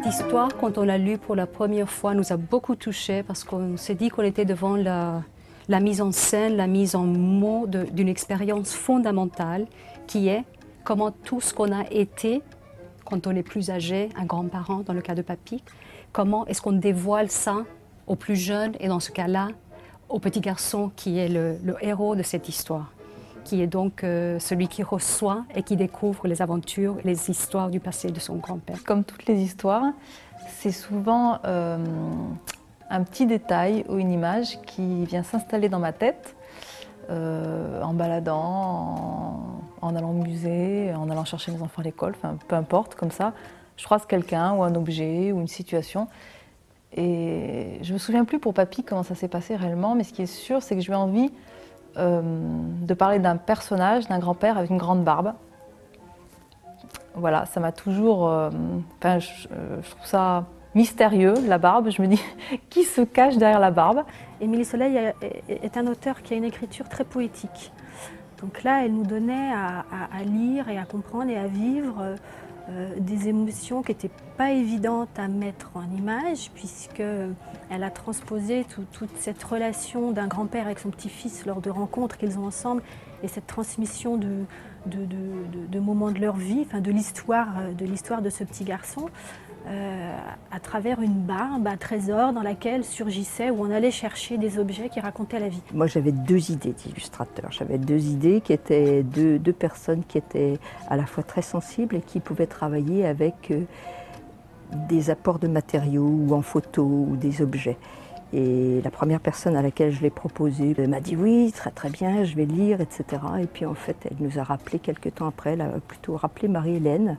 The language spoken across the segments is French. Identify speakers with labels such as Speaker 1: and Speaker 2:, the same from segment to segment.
Speaker 1: Cette histoire, quand on l'a lue pour la première fois, nous a beaucoup touchés parce qu'on s'est dit qu'on était devant la mise en scène, la mise en mots d'une expérience fondamentale qui est comment tout ce qu'on a été quand on est plus âgé, un grand-parent dans le cas de Papy, comment est-ce qu'on dévoile ça aux plus jeunes et dans ce cas-là, au petit garçon qui est le héros de cette histoire, qui est donc celui qui reçoit et qui découvre les aventures, les histoires du passé de son grand-père.
Speaker 2: Comme toutes les histoires, c'est souvent un petit détail ou une image qui vient s'installer dans ma tête en baladant, en allant au musée, en allant chercher mes enfants à l'école, enfin, peu importe, comme ça. Je croise quelqu'un ou un objet ou une situation. Et je ne me souviens plus pour Papy comment ça s'est passé réellement, mais ce qui est sûr, c'est que j'ai eu envie de parler d'un personnage, d'un grand-père avec une grande barbe. Voilà, ça m'a toujours... je trouve ça mystérieux, la barbe. Je me dis, qui se cache derrière la barbe?
Speaker 3: Émilie Soleil est un auteur qui a une écriture très poétique. Donc là, elle nous donnait à lire et à comprendre et à vivre des émotions qui n'étaient pas évidentes à mettre en image, puisqu'elle a transposé toute cette relation d'un grand-père avec son petit-fils lors de rencontres qu'ils ont ensemble, et cette transmission de moments de leur vie, enfin de l'histoire de ce petit garçon, à travers une barbe, un trésor dans laquelle surgissait, où on allait chercher des objets qui racontaient la vie.
Speaker 4: Moi j'avais deux idées d'illustrateurs. J'avais deux idées qui étaient deux personnes qui étaient à la fois très sensibles et qui pouvaient travailler avec des apports de matériaux ou en photo ou des objets. Et la première personne à laquelle je l'ai proposé m'a dit oui, très très bien, je vais lire, etc. Et puis en fait, elle nous a rappelé quelques temps après, elle a plutôt rappelé Marie-Hélène,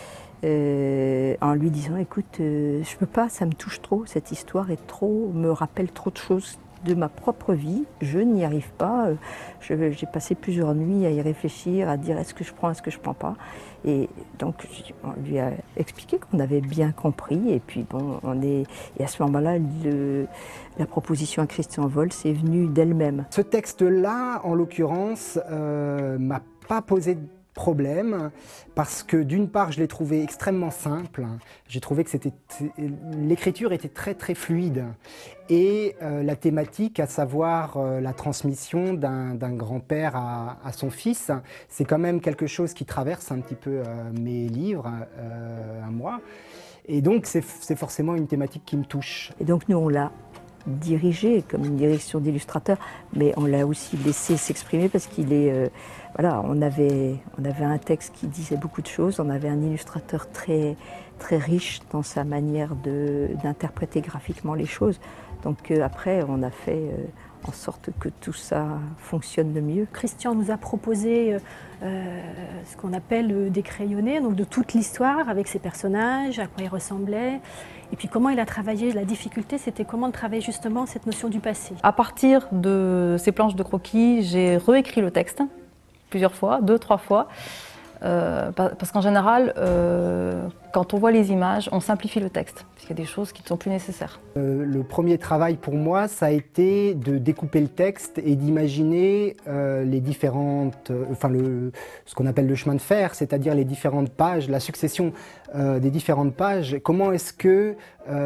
Speaker 4: en lui disant écoute, je peux pas, ça me touche trop, cette histoire me rappelle trop de choses de ma propre vie, je n'y arrive pas. J'ai passé plusieurs nuits à y réfléchir, à dire est-ce que je prends, est-ce que je prends pas. Et donc on lui a expliqué qu'on avait bien compris. Et puis bon, et à ce moment-là, la proposition à Christian Wolz est venue d'elle-même.
Speaker 5: Ce texte-là, en l'occurrence, m'a pas posé de problème parce que d'une part je l'ai trouvé extrêmement simple, j'ai trouvé que l'écriture était très très fluide et la thématique, à savoir la transmission d'un grand-père à son fils, c'est quand même quelque chose qui traverse un petit peu mes livres à moi, et donc c'est forcément une thématique qui me touche.
Speaker 4: Et donc nous on l'a dirigé comme une direction d'illustrateur, mais on l'a aussi laissé s'exprimer parce qu'il est... voilà, on avait un texte qui disait beaucoup de choses, on avait un illustrateur très, très riche dans sa manière d'interpréter graphiquement les choses. Donc après, on a fait en sorte que tout ça fonctionne le mieux.
Speaker 3: Christian nous a proposé ce qu'on appelle décrayonner, donc de toute l'histoire avec ses personnages, à quoi ils ressemblaient. Et puis comment il a travaillé, la difficulté c'était comment de travailler justement cette notion du passé.
Speaker 2: À partir de ces planches de croquis, j'ai réécrit le texte plusieurs fois, 2-3 fois, parce qu'en général, quand on voit les images, on simplifie le texte, parce qu'il y a des choses qui ne sont plus nécessaires.
Speaker 5: Le premier travail pour moi, ça a été de découper le texte et d'imaginer les différentes, ce qu'on appelle le chemin de fer, c'est-à-dire les différentes pages, la succession des différentes pages. Comment est-ce que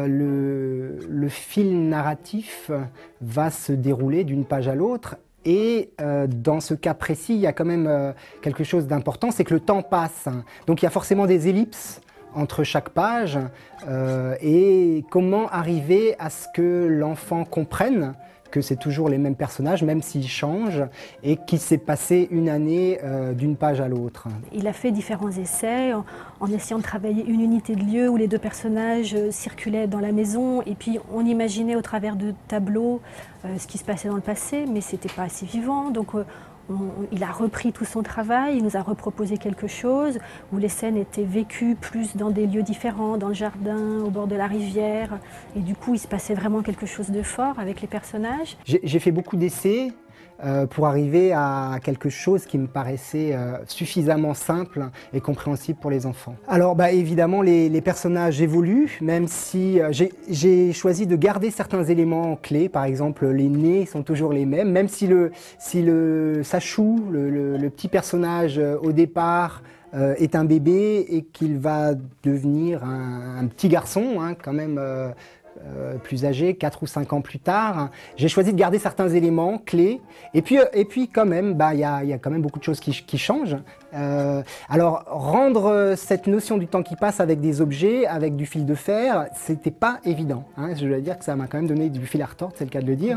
Speaker 5: le fil narratif va se dérouler d'une page à l'autre? Et dans ce cas précis, il y a quand même quelque chose d'important, c'est que le temps passe. Donc il y a forcément des ellipses entre chaque page. Et comment arriver à ce que l'enfant comprenne que c'est toujours les mêmes personnages, même s'ils changent, et qu'il s'est passé une année d'une page à l'autre.
Speaker 3: Il a fait différents essais en essayant de travailler une unité de lieu où les deux personnages circulaient dans la maison, et puis on imaginait au travers de tableaux ce qui se passait dans le passé, mais c'était pas assez vivant. Donc il a repris tout son travail, il nous a reproposé quelque chose où les scènes étaient vécues plus dans des lieux différents, dans le jardin, au bord de la rivière. Et du coup, il se passait vraiment quelque chose de fort avec les personnages.
Speaker 5: J'ai fait beaucoup d'essais pour arriver à quelque chose qui me paraissait suffisamment simple et compréhensible pour les enfants. Alors évidemment les personnages évoluent, même si j'ai choisi de garder certains éléments clés. Par exemple, les nez sont toujours les mêmes, même si Sachou, le petit personnage au départ, est un bébé et qu'il va devenir un petit garçon, hein, quand même plus âgé, 4 ou 5 ans plus tard. J'ai choisi de garder certains éléments clés. Et puis quand même, il y a quand même beaucoup de choses qui changent. Alors, rendre cette notion du temps qui passe avec des objets, avec du fil de fer, c'était pas évident, hein. Je dois dire que ça m'a quand même donné du fil à retordre, c'est le cas de le dire.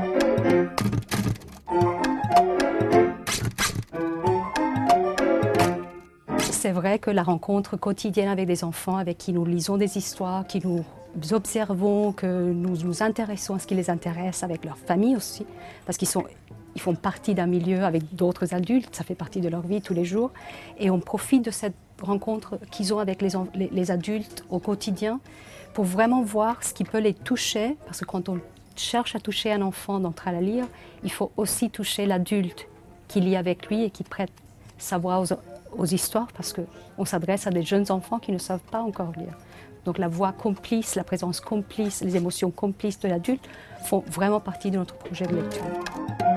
Speaker 1: C'est vrai que la rencontre quotidienne avec des enfants avec qui nous lisons des histoires, qui nous observons, que nous nous intéressons à ce qui les intéresse, avec leur famille aussi, parce qu'ils font partie d'un milieu avec d'autres adultes, ça fait partie de leur vie tous les jours, et on profite de cette rencontre qu'ils ont avec les adultes au quotidien pour vraiment voir ce qui peut les toucher, parce que quand on cherche à toucher un enfant d'entrer à la lire, il faut aussi toucher l'adulte qui lit avec lui et qui prête sa voix aux histoires, parce qu'on s'adresse à des jeunes enfants qui ne savent pas encore lire. Donc la voix complice, la présence complice, les émotions complices de l'adulte font vraiment partie de notre projet de lecture.